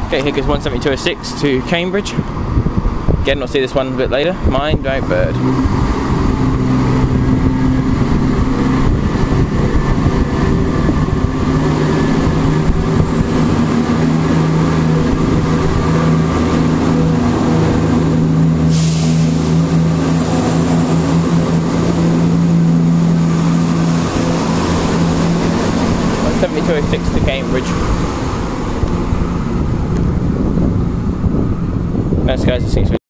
Okay, here goes 17206 to Cambridge. Again, I'll see this one a bit later. Mind my bird. To Cambridge. Thanks guys,